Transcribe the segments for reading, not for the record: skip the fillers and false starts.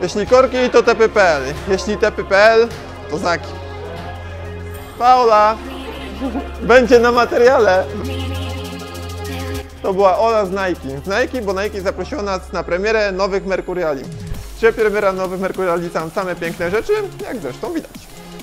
Jeśli korki, to tepy.pl. Jeśli tepy.pl, to znaki. Paula będzie na materiale. To była Ola z Nike. Z Nike, bo Nike zaprosiło nas na premierę nowych Mercuriali. Czy premiera nowych Mercuriali są same piękne rzeczy, jak zresztą widać.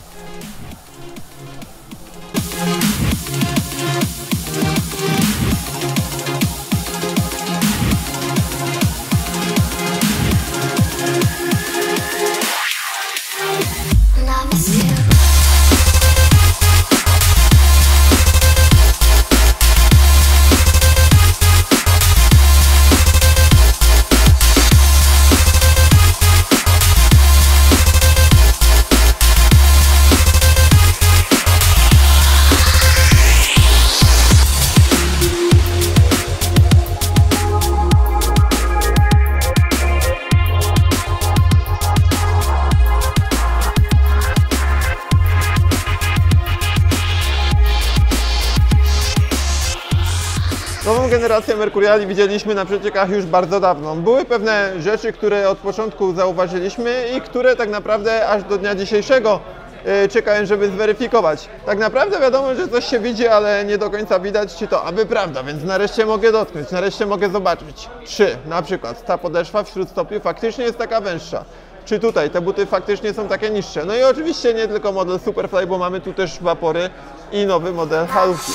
Nową generację Mercuriali widzieliśmy na przeciekach już bardzo dawno. Były pewne rzeczy, które od początku zauważyliśmy i które tak naprawdę aż do dnia dzisiejszego czekają, żeby zweryfikować. Tak naprawdę wiadomo, że coś się widzi, ale nie do końca widać, czy to aby prawda, więc nareszcie mogę dotknąć, nareszcie mogę zobaczyć. Czy na przykład ta podeszwa wśród stopiu faktycznie jest taka węższa. Czy tutaj te buty faktycznie są takie niższe. No i oczywiście nie tylko model Superfly, bo mamy tu też Vapory i nowy model halówki.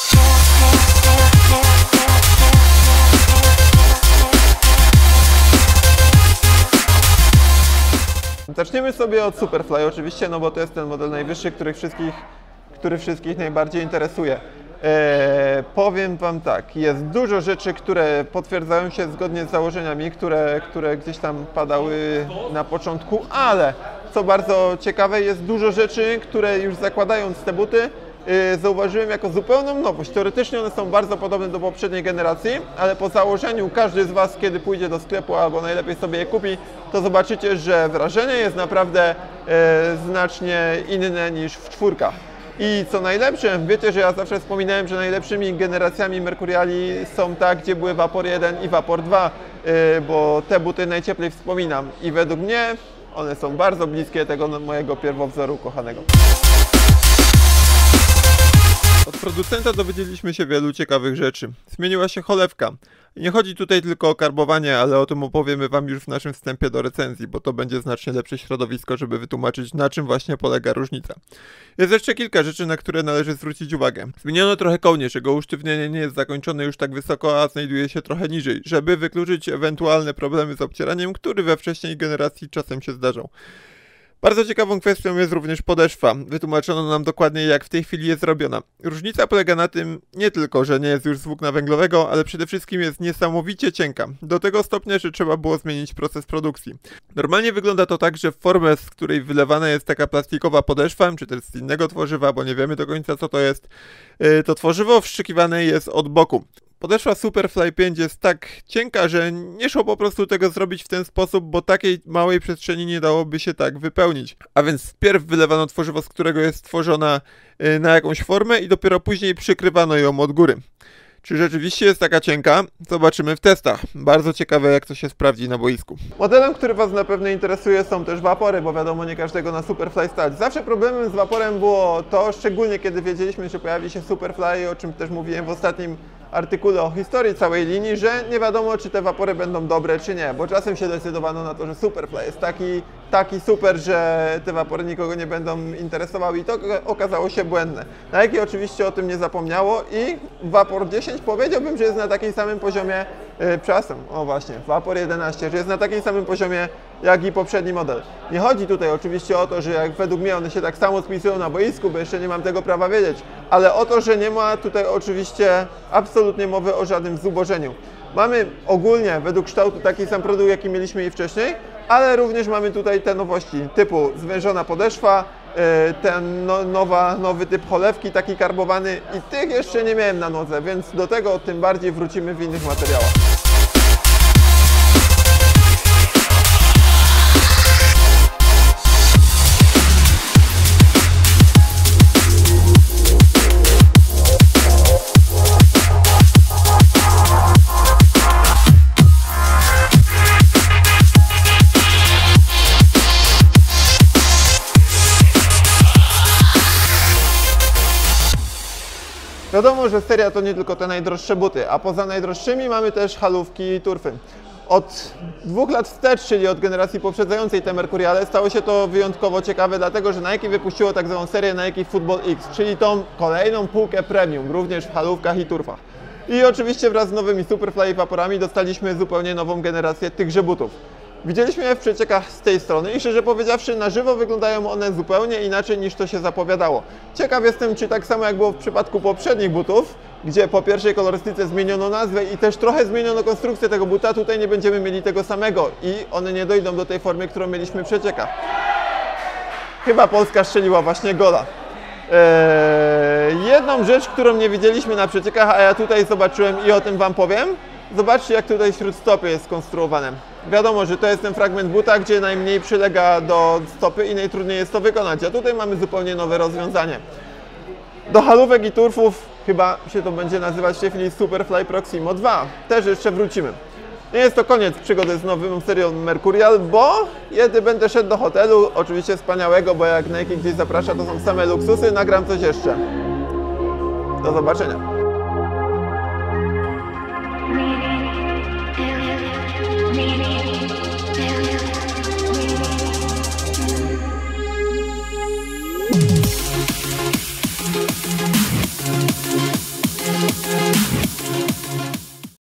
Zaczniemy sobie od Superfly oczywiście, no bo to jest ten model najwyższy, który wszystkich najbardziej interesuje. Powiem Wam tak, jest dużo rzeczy, które potwierdzają się zgodnie z założeniami, które gdzieś tam padały na początku, ale co bardzo ciekawe, jest dużo rzeczy, które już zakładając te buty, zauważyłem jako zupełną nowość. Teoretycznie one są bardzo podobne do poprzedniej generacji, ale po założeniu każdy z Was, kiedy pójdzie do sklepu albo najlepiej sobie je kupi, to zobaczycie, że wrażenie jest naprawdę znacznie inne niż w czwórkach. I co najlepsze, wiecie, że ja zawsze wspominałem, że najlepszymi generacjami Mercuriali są te, gdzie były Vapor 1 i Vapor 2, bo te buty najcieplej wspominam i według mnie one są bardzo bliskie tego mojego pierwowzoru kochanego. Od producenta dowiedzieliśmy się wielu ciekawych rzeczy. Zmieniła się cholewka. I nie chodzi tutaj tylko o karbowanie, ale o tym opowiemy Wam już w naszym wstępie do recenzji, bo to będzie znacznie lepsze środowisko, żeby wytłumaczyć, na czym właśnie polega różnica. Jest jeszcze kilka rzeczy, na które należy zwrócić uwagę. Zmieniono trochę kołnierz, jego usztywnienie nie jest zakończone już tak wysoko, a znajduje się trochę niżej, żeby wykluczyć ewentualne problemy z obcieraniem, które we wcześniej generacji czasem się zdarzą. Bardzo ciekawą kwestią jest również podeszwa. Wytłumaczono nam dokładnie, jak w tej chwili jest zrobiona. Różnica polega na tym nie tylko, że nie jest już z włókna węglowego, ale przede wszystkim jest niesamowicie cienka. Do tego stopnia, że trzeba było zmienić proces produkcji. Normalnie wygląda to tak, że w formę, z której wylewana jest taka plastikowa podeszwa, czy też z innego tworzywa, bo nie wiemy do końca co to jest, to tworzywo wszczykiwane jest od boku. Podeszwa Superfly 5 jest tak cienka, że nie szło po prostu tego zrobić w ten sposób, bo takiej małej przestrzeni nie dałoby się tak wypełnić. A więc wpierw wylewano tworzywo, z którego jest stworzona na jakąś formę i dopiero później przykrywano ją od góry. Czy rzeczywiście jest taka cienka? Zobaczymy w testach. Bardzo ciekawe, jak to się sprawdzi na boisku. Modelem, który Was na pewno interesuje, są też Vapory, bo wiadomo, nie każdego na Superfly stać. Zawsze problemem z Vaporem było to, szczególnie kiedy wiedzieliśmy, że pojawi się Superfly, o czym też mówiłem w ostatnim artykule o historii całej linii, że nie wiadomo, czy te Vapory będą dobre, czy nie, bo czasem się decydowano na to, że Superfly jest taki super, że te Vapory nikogo nie będą interesowały i to okazało się błędne. Nike oczywiście o tym nie zapomniało i Vapor 10 powiedziałbym, że jest na takim samym poziomie, Vapor 11, że jest na takim samym poziomie jak i poprzedni model. Nie chodzi tutaj oczywiście o to, że jak według mnie one się tak samo spisują na boisku, bo jeszcze nie mam tego prawa wiedzieć, ale o to, że nie ma tutaj oczywiście absolutnie mowy o żadnym zubożeniu. Mamy ogólnie według kształtu taki sam produkt, jaki mieliśmy i wcześniej, ale również mamy tutaj te nowości typu zwężona podeszwa, ten nowy typ cholewki, taki karbowany i tych jeszcze nie miałem na nodze, więc do tego tym bardziej wrócimy w innych materiałach. Wiadomo, że seria to nie tylko te najdroższe buty, a poza najdroższymi mamy też halówki i turfy. Od 2 lat wstecz, czyli od generacji poprzedzającej te Mercuriale, stało się to wyjątkowo ciekawe, dlatego że Nike wypuściło tak zwaną serię Nike Football X, czyli tą kolejną półkę premium, również w halówkach i turfach. I oczywiście wraz z nowymi Superfly i Vaporami dostaliśmy zupełnie nową generację tychże butów. Widzieliśmy je w przeciekach z tej strony i szczerze powiedziawszy, na żywo wyglądają one zupełnie inaczej niż to się zapowiadało. Ciekaw jestem, czy tak samo jak było w przypadku poprzednich butów, gdzie po pierwszej kolorystyce zmieniono nazwę i też trochę zmieniono konstrukcję tego buta, tutaj nie będziemy mieli tego samego i one nie dojdą do tej formy, którą mieliśmy w przeciekach. Chyba Polska strzeliła właśnie gola. Jedną rzecz, którą nie widzieliśmy na przeciekach, a ja tutaj zobaczyłem i o tym Wam powiem. Zobaczcie, jak tutaj śródstopie jest skonstruowane. Wiadomo, że to jest ten fragment buta, gdzie najmniej przylega do stopy i najtrudniej jest to wykonać, a tutaj mamy zupełnie nowe rozwiązanie. Do halówek i turfów chyba się to będzie nazywać w tej chwili Superfly Proximo 2. Też jeszcze wrócimy. Nie jest to koniec przygody z nową serią Mercurial, bo kiedy będę szedł do hotelu, oczywiście wspaniałego, bo jak Nike gdzieś zaprasza, to są same luksusy, nagram coś jeszcze. Do zobaczenia.